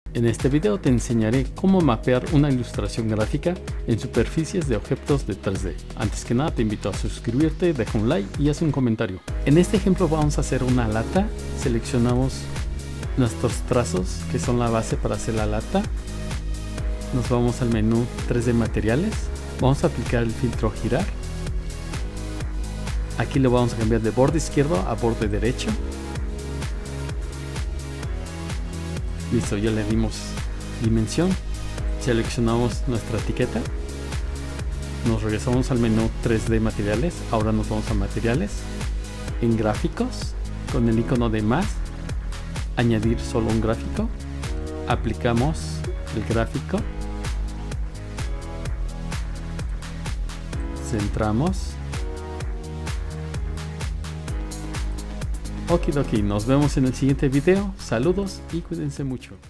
En este video te enseñaré cómo mapear una ilustración gráfica en superficies de objetos de 3D. Antes que nada te invito a suscribirte, deja un like y haz un comentario. En este ejemplo vamos a hacer una lata. Seleccionamos nuestros trazos que son la base para hacer la lata. Nos vamos al menú 3D materiales. Vamos a aplicar el filtro girar. Aquí lo vamos a cambiar de borde izquierdo a borde derecho. Listo, ya le dimos dimensión. Seleccionamos nuestra etiqueta. Nos regresamos al menú 3D materiales. Ahora nos vamos a materiales. En gráficos, con el icono de más, añadir solo un gráfico. Aplicamos el gráfico. Centramos. Okidoki, nos vemos en el siguiente video. Saludos y cuídense mucho.